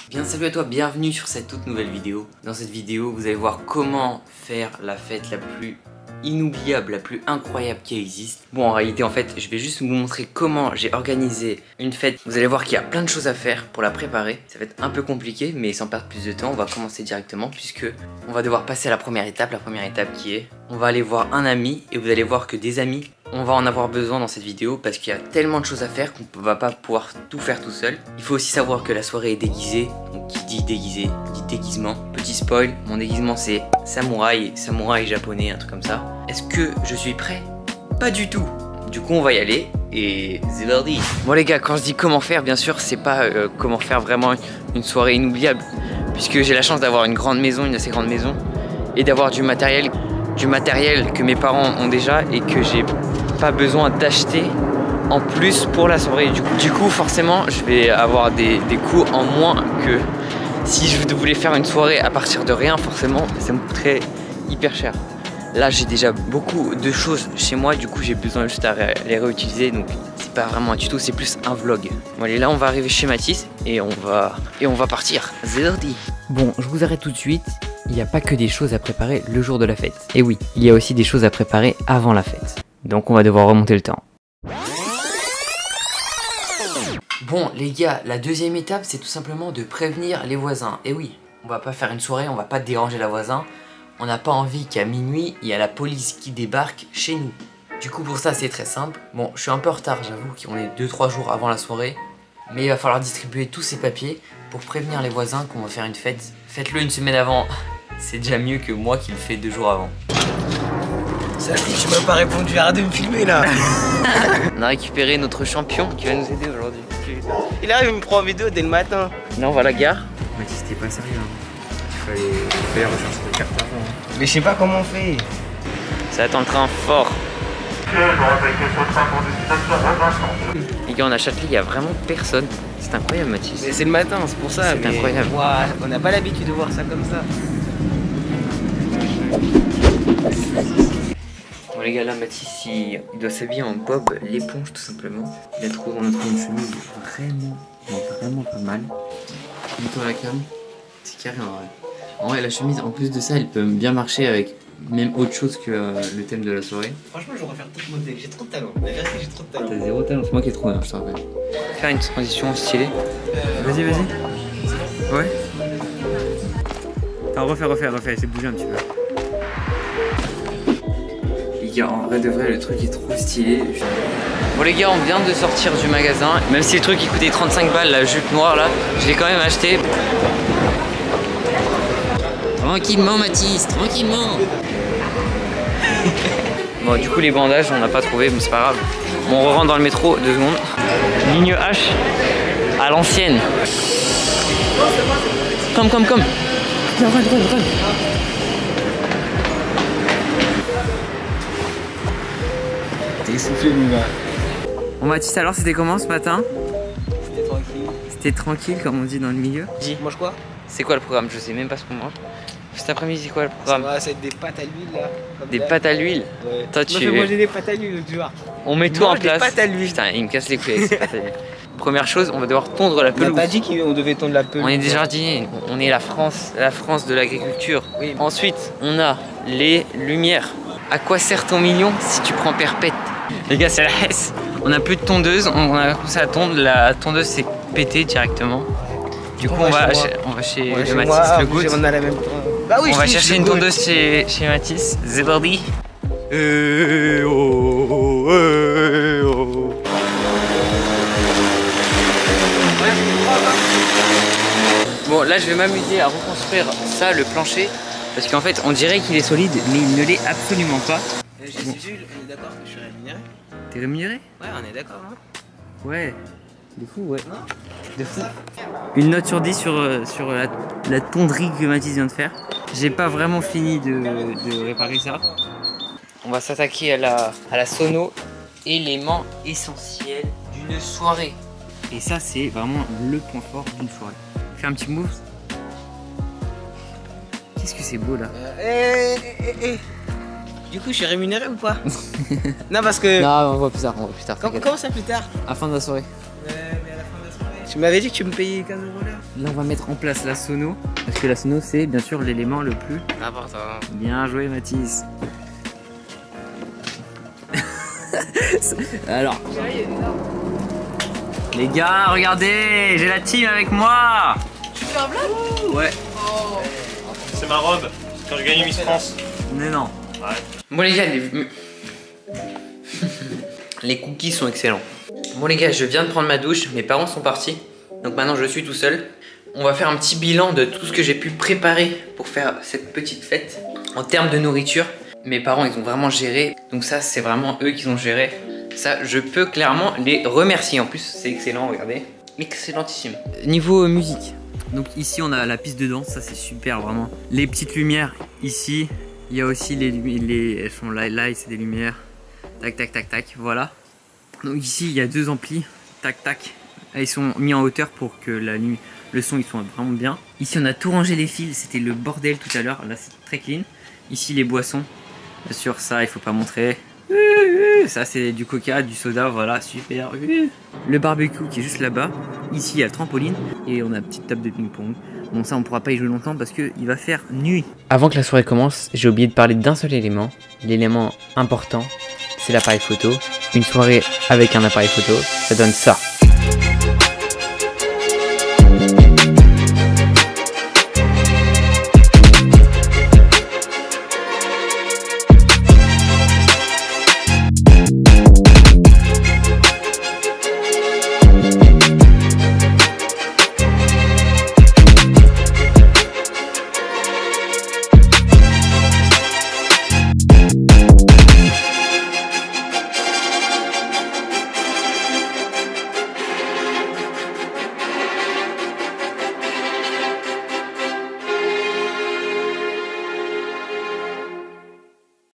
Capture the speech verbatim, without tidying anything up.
Bien salut à toi, bienvenue sur cette toute nouvelle vidéo. Dans cette vidéo, vous allez voir comment faire la fête la plus inoubliable, la plus incroyable qui existe. Bon, en réalité, en fait, je vais juste vous montrer comment j'ai organisé une fête. Vous allez voir qu'il y a plein de choses à faire pour la préparer. Ça va être un peu compliqué, mais sans perdre plus de temps, on va commencer directement puisque on va devoir passer à la première étape. La première étape qui est, on va aller voir un ami et vous allez voir que des amis, on va en avoir besoin dans cette vidéo parce qu'il y a tellement de choses à faire qu'on ne va pas pouvoir tout faire tout seul. Il faut aussi savoir que la soirée est déguisée. Donc qui dit déguisé, dit déguisement. Petit spoil, mon déguisement c'est samouraï, samouraï japonais, un truc comme ça. Est-ce que je suis prêt? Pas du tout. Du coup on va y aller et c'est parti. Bon les gars, quand je dis comment faire, bien sûr c'est pas euh, comment faire vraiment une soirée inoubliable, puisque j'ai la chance d'avoir une grande maison, une assez grande maison, et d'avoir du matériel, du matériel que mes parents ont déjà et que j'ai pas besoin d'acheter en plus pour la soirée. Du coup, du coup forcément je vais avoir des, des coûts en moins que si je voulais faire une soirée à partir de rien. Forcément ça me coûterait hyper cher. Là j'ai déjà beaucoup de choses chez moi, du coup j'ai besoin juste à ré les réutiliser, donc c'est pas vraiment un tuto, c'est plus un vlog. Bon allez, là on va arriver chez Mathis et on va et on va partir. Zerdi. Bon, je vous arrête tout de suite. Il n'y a pas que des choses à préparer le jour de la fête. Et oui, il y a aussi des choses à préparer avant la fête. Donc on va devoir remonter le temps. Bon les gars, la deuxième étape c'est tout simplement de prévenir les voisins. Et oui, on va pas faire une soirée, on va pas déranger la voisin. On n'a pas envie qu'à minuit, il y a la police qui débarque chez nous. Du coup pour ça c'est très simple. Bon, je suis un peu en retard, j'avoue qu'on est deux trois jours avant la soirée. Mais il va falloir distribuer tous ces papiers pour prévenir les voisins qu'on va faire une fête. Faites-le une semaine avant, c'est déjà mieux que moi qui le fais deux jours avant. Salut, tu m'as pas répondu, arrête de me filmer là. On a récupéré notre champion qui va nous aider aujourd'hui. Il arrive, il me prend en vidéo dès le matin. Là on va à la gare. Mathis, t'es pas sérieux, hein. Il fallait, il fallait rechercher des cartes avant. Hein. Mais je sais pas comment on fait. Ça attend le train fort. Les gars, on a Châtelet, il y a vraiment personne. C'est incroyable Mathis. Mais c'est le matin, c'est pour ça. C'est incroyable. Ouah, on n'a pas l'habitude de voir ça comme ça. Bon les gars, là Mathis il, il doit s'habiller en bob l'éponge tout simplement. Il a trouvé, on a trouvé une chemise vraiment, vraiment pas mal. Mets-toi à la cam, c'est carré en vrai. En vrai la chemise en plus de ça elle peut bien marcher avec même autre chose que euh, le thème de la soirée. Franchement je refaire tout mon deck, j'ai trop de talent. La vérité j'ai trop de talent. T'as zéro talent, c'est moi qui ai trouvé, hein, je te rappelle. Faire une transition stylée. Vas-y, vas-y. Ouais. Attends, refais, refais, refais, c'est bouger un petit peu. Les gars, en vrai de vrai, le truc est trop stylé. Bon les gars, on vient de sortir du magasin. Même si le truc il coûtait trente-cinq balles, la jupe noire là, je l'ai quand même acheté. Tranquillement Mathis, tranquillement. Bon du coup les bandages on n'a pas trouvé, mais c'est pas grave. Bon on rentre dans le métro, deux secondes. Ligne H à l'ancienne. Comme comme comme. Run, run, run, run. T'es essoufflé mon gars. Bon Mathis, alors c'était comment ce matin? C'était tranquille. C'était tranquille comme on dit dans le milieu. Dis, mange quoi? C'est quoi le programme? Je sais même pas ce qu'on mange. Cet après-midi c'est quoi le programme? Ça va, ça va être des pâtes à l'huile là. Des pâtes à l'huile? Ouais. Toi tu tu... m'as fait manger des pâtes à l'huile tu vois. On met tout en Mange des place. pâtes à l'huile. Putain, il me casse les couilles avec ces pâtes à l'huile. Première chose, on va devoir tondre la On pelouse. n'a pas dit qu'on devait tondre la pelouse. On est des jardiniers, on est la France, la France de l'agriculture. Oui. Ensuite, on a les lumières. À quoi sert ton million si tu prends perpète? Les gars, c'est la Hesse. On a plus de tondeuse, on a commencé à tondre, la tondeuse s'est pétée directement. Du coup, on, on va, va chez, on va chez, ouais, le chez Mathis, moi, le goût. On a la même. Bah oui, on va je chercher une tondeuse chez, chez Mathis. Zebardi. Eh oh, oh, eh oh. Bon, là, je vais m'amuser à reconstruire ça, le plancher. Parce qu'en fait, on dirait qu'il est solide, mais il ne l'est absolument pas. Euh, J'ai bon. Jules, on est d'accord que je suis rémunéré? T'es rémunéré? Ouais, on est d'accord, hein. Ouais. De fou, ouais. Non. De fou. Une note sur dix sur, euh, sur la, la tonderie que Mathis vient de faire. J'ai pas vraiment fini de, de réparer ça. On va s'attaquer à la, à la sono, élément essentiel d'une soirée. Et ça, c'est vraiment le point fort d'une soirée. Fais un petit move. Qu'est-ce que c'est beau là. Euh, eh, eh, eh. Du coup, je suis rémunéré ou pas? Non, parce que. Non, on voit plus tard, on voit plus tard. Comment, comment ça plus tard? À la fin de la soirée. Ouais, mais à la fin de la soirée. Tu m'avais dit que tu me payais quinze euros là. Là, on va mettre en place la sono. Parce que la sono, c'est bien sûr l'élément le plus important. Bien joué, Mathis. Alors, les gars, regardez, j'ai la team avec moi. Tu fais un vlog? Ouais. Oh. C'est ma robe, c'est quand j'ai gagné Miss France. Mais non. Ouais. Bon les gars, les... les cookies sont excellents. Bon les gars, je viens de prendre ma douche, mes parents sont partis. Donc maintenant je suis tout seul. On va faire un petit bilan de tout ce que j'ai pu préparer pour faire cette petite fête. En termes de nourriture, mes parents ils ont vraiment géré. Donc ça c'est vraiment eux qui ont géré. Ça je peux clairement les remercier. En plus c'est excellent, regardez. Excellentissime. Niveau musique. Donc ici on a la piste de danse, ça c'est super vraiment. Les petites lumières ici. Il y a aussi les, les elles sont là, là c'est des lumières. Tac tac tac tac, voilà. Donc ici il y a deux amplis. Tac tac. Ils sont mis en hauteur pour que la nuit, le son il soit vraiment bien. Ici on a tout rangé les fils, c'était le bordel tout à l'heure. Là c'est très clean. Ici les boissons. Bien sûr ça il faut pas montrer. Ça c'est du coca, du soda, voilà, super. Le barbecue qui est juste là-bas. Ici il y a le trampoline et on a une petite table de ping-pong. Bon ça on pourra pas y jouer longtemps parce qu'il va faire nuit. Avant que la soirée commence, j'ai oublié de parler d'un seul élément. L'élément important, c'est l'appareil photo. Une soirée avec un appareil photo, ça donne ça.